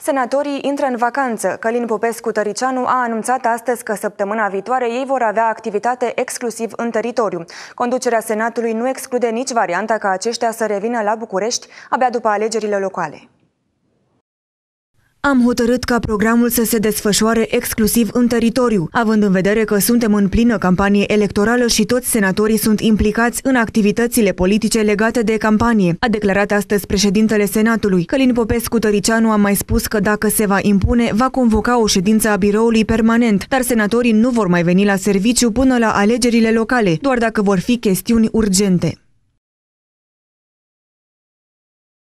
Senatorii intră în vacanță. Călin Popescu-Tăricianu a anunțat astăzi că săptămâna viitoare ei vor avea activitate exclusiv în teritoriu. Conducerea Senatului nu exclude nici varianta ca aceștia să revină la București abia după alegerile locale. Am hotărât ca programul să se desfășoare exclusiv în teritoriu, având în vedere că suntem în plină campanie electorală și toți senatorii sunt implicați în activitățile politice legate de campanie, a declarat astăzi președintele Senatului. Călin Popescu-Tăricianu a mai spus că dacă se va impune, va convoca o ședință a biroului permanent, dar senatorii nu vor mai veni la serviciu până la alegerile locale, doar dacă vor fi chestiuni urgente.